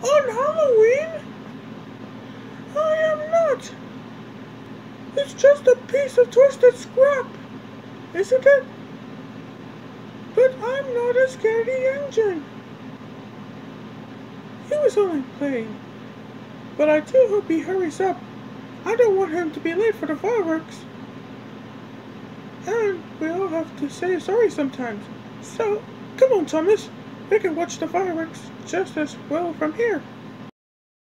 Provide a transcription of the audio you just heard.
On Halloween? I am not. It's just a piece of twisted scrap, isn't it? But I'm not a scaredy engine. He was only playing. But I do hope he hurries up. I don't want him to be late for the fireworks. And we all have to say sorry sometimes. So, come on, Thomas. We can watch the fireworks just as well from here.